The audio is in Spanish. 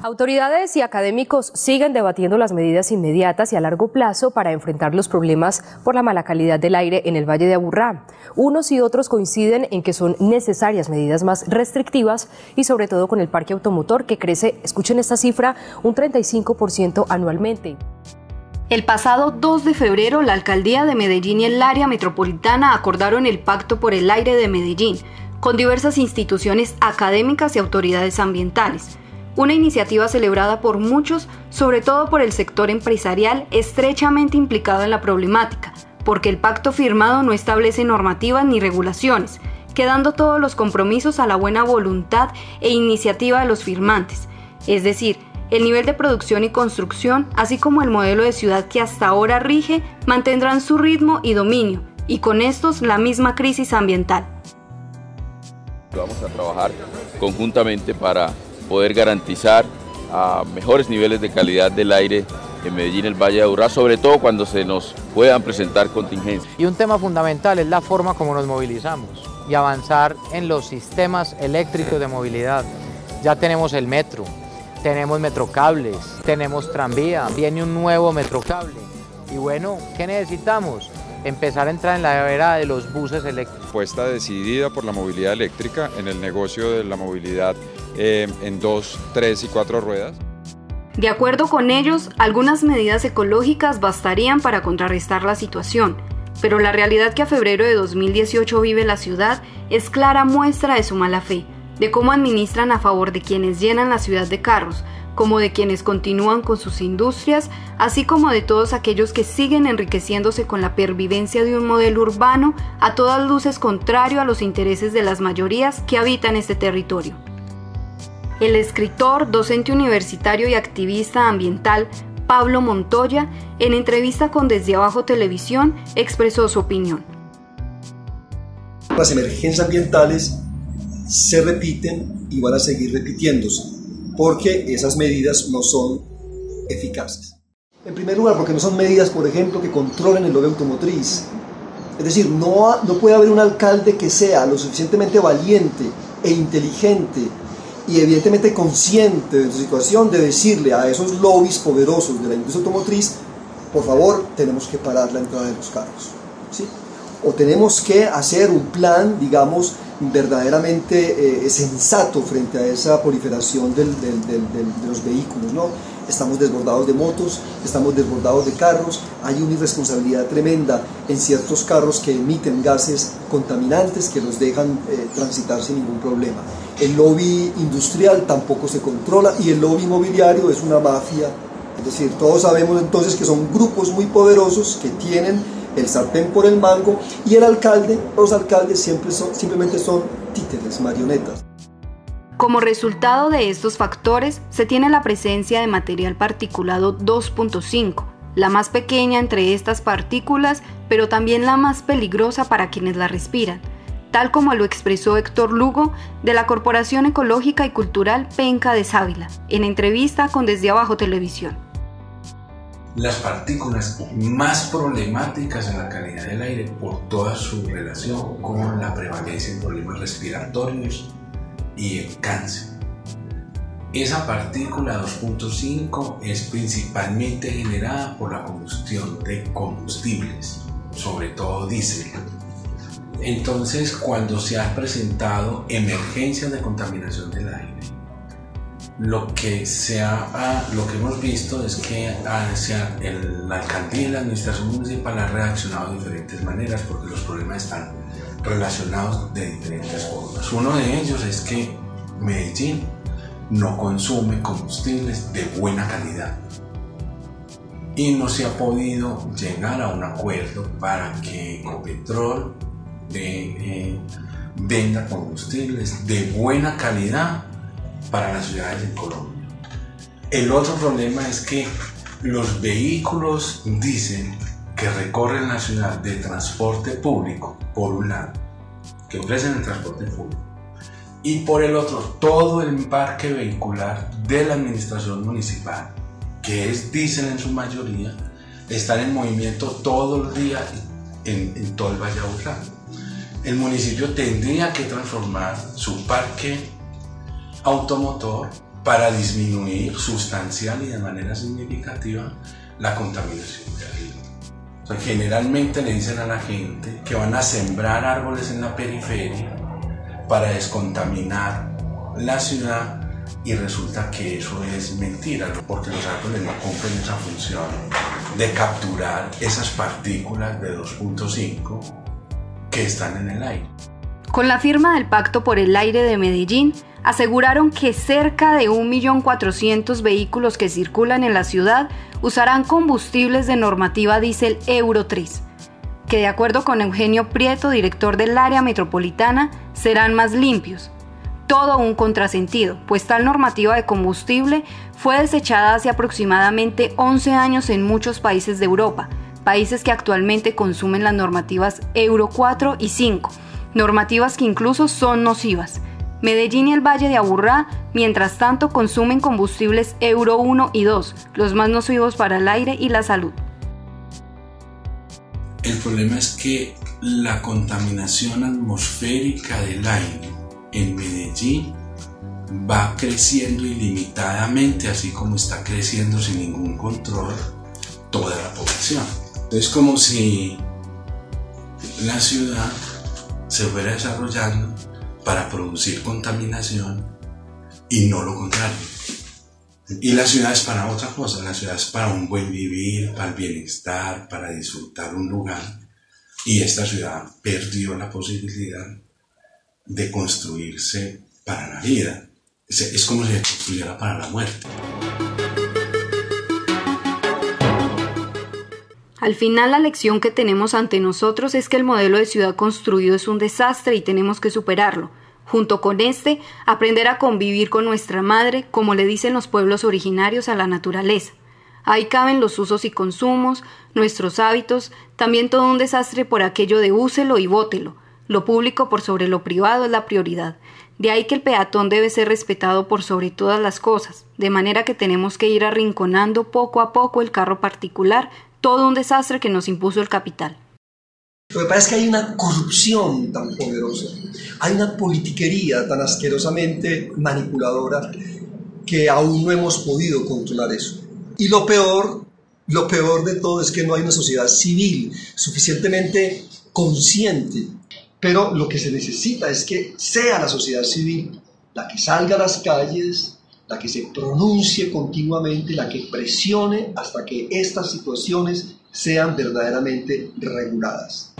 Autoridades y académicos siguen debatiendo las medidas inmediatas y a largo plazo para enfrentar los problemas por la mala calidad del aire en el Valle de Aburrá. Unos y otros coinciden en que son necesarias medidas más restrictivas y sobre todo con el parque automotor que crece, escuchen esta cifra, un 35% anualmente. El pasado 2 de febrero, la Alcaldía de Medellín y el área metropolitana acordaron el Pacto por el Aire de Medellín, con diversas instituciones académicas y autoridades ambientales. Una iniciativa celebrada por muchos, sobre todo por el sector empresarial estrechamente implicado en la problemática, porque el pacto firmado no establece normativas ni regulaciones, quedando todos los compromisos a la buena voluntad e iniciativa de los firmantes, es decir, el nivel de producción y construcción, así como el modelo de ciudad que hasta ahora rige, mantendrán su ritmo y dominio, y con estos la misma crisis ambiental. Vamos a trabajar conjuntamente para poder garantizar mejores niveles de calidad del aire en Medellín, el Valle de Aburrá, sobre todo cuando se nos puedan presentar contingencias. Y un tema fundamental es la forma como nos movilizamos y avanzar en los sistemas eléctricos de movilidad. Ya tenemos el metro, tenemos metrocables, tenemos tranvía, viene un nuevo metrocable. Y bueno, ¿qué necesitamos? Empezar a entrar en la era de los buses eléctricos. Apuesta decidida por la movilidad eléctrica en el negocio de la movilidad en 2, 3 y 4 ruedas. De acuerdo con ellos, algunas medidas ecológicas bastarían para contrarrestar la situación, pero la realidad que a febrero de 2018 vive la ciudad es clara muestra de su mala fe, de cómo administran a favor de quienes llenan la ciudad de carros, como de quienes continúan con sus industrias, así como de todos aquellos que siguen enriqueciéndose con la pervivencia de un modelo urbano a todas luces contrario a los intereses de las mayorías que habitan este territorio. El escritor, docente universitario y activista ambiental Pablo Montoya, en entrevista con Desde Abajo Televisión, expresó su opinión. Las emergencias ambientales se repiten y van a seguir repitiéndose, porque esas medidas no son eficaces. En primer lugar, porque no son medidas, por ejemplo, que controlen el lobby automotriz. Es decir, no puede haber un alcalde que sea lo suficientemente valiente e inteligente y evidentemente consciente de su situación de decirle a esos lobbies poderosos de la industria automotriz, por favor, tenemos que parar la entrada de los carros, ¿sí? O tenemos que hacer un plan, digamos, verdaderamente sensato frente a esa proliferación de los vehículos, ¿no? Estamos desbordados de motos, estamos desbordados de carros, hay una irresponsabilidad tremenda en ciertos carros que emiten gases contaminantes que los dejan transitar sin ningún problema. El lobby industrial tampoco se controla y el lobby inmobiliario es una mafia, es decir, todos sabemos entonces que son grupos muy poderosos que tienen el sartén por el mango y el alcalde, los alcaldes simplemente son títeres, marionetas. Como resultado de estos factores, se tiene la presencia de material particulado 2.5, la más pequeña entre estas partículas, pero también la más peligrosa para quienes la respiran, tal como lo expresó Héctor Lugo, de la Corporación Ecológica y Cultural Penca de Sábila, en entrevista con Desde Abajo Televisión. Las partículas más problemáticas en la calidad del aire por toda su relación con la prevalencia de problemas respiratorios y el cáncer. Esa partícula 2.5 es principalmente generada por la combustión de combustibles, sobre todo diésel. Entonces, cuando se han presentado emergencias de contaminación del aire, lo que hemos visto es que la alcaldía y la administración municipal han reaccionado de diferentes maneras porque los problemas están relacionados de diferentes formas. Uno de ellos es que Medellín no consume combustibles de buena calidad y no se ha podido llegar a un acuerdo para que Ecopetrol venda combustibles de buena calidad para las ciudades de Colombia. El otro problema es que los vehículos diésel que recorren la ciudad de transporte público, por un lado, que ofrecen el transporte público, y por el otro, todo el parque vehicular de la administración municipal, que es diésel en su mayoría, están en movimiento todo el día en todo el Valle de Aburrá. El municipio tendría que transformar su parque automotor para disminuir sustancial y de manera significativa la contaminación de aire. O sea, generalmente le dicen a la gente que van a sembrar árboles en la periferia para descontaminar la ciudad, y resulta que eso es mentira, porque los árboles no cumplen esa función de capturar esas partículas de 2.5 que están en el aire. Con la firma del Pacto por el Aire de Medellín, aseguraron que cerca de 1.400.000 vehículos que circulan en la ciudad usarán combustibles de normativa diésel Euro 3, que de acuerdo con Eugenio Prieto, director del área metropolitana, serán más limpios. Todo un contrasentido, pues tal normativa de combustible fue desechada hace aproximadamente 11 años en muchos países de Europa, países que actualmente consumen las normativas Euro 4 y 5, normativas que incluso son nocivas. Medellín y el Valle de Aburrá, mientras tanto, consumen combustibles Euro 1 y 2, los más nocivos para el aire y la salud. El problema es que la contaminación atmosférica del aire en Medellín va creciendo ilimitadamente, así como está creciendo sin ningún control toda la población. Es como si la ciudad se fuera desarrollando para producir contaminación y no lo contrario. Y la ciudad es para otra cosa, la ciudad es para un buen vivir, para el bienestar, para disfrutar un lugar, y esta ciudad perdió la posibilidad de construirse para la vida. Es como si se construyera para la muerte. Al final, la lección que tenemos ante nosotros es que el modelo de ciudad construido es un desastre y tenemos que superarlo. Junto con aprender a convivir con nuestra madre, como le dicen los pueblos originarios a la naturaleza. Ahí caben los usos y consumos, nuestros hábitos, también todo un desastre por aquello de úselo y bótelo. Lo público por sobre lo privado es la prioridad. De ahí que el peatón debe ser respetado por sobre todas las cosas, de manera que tenemos que ir arrinconando poco a poco el carro particular, todo un desastre que nos impuso el capital. Lo que pasa es que hay una corrupción tan poderosa, hay una politiquería tan asquerosamente manipuladora que aún no hemos podido controlar eso. Y lo peor de todo es que no hay una sociedad civil suficientemente consciente. Pero lo que se necesita es que sea la sociedad civil la que salga a las calles, la que se pronuncie continuamente, la que presione hasta que estas situaciones sean verdaderamente reguladas.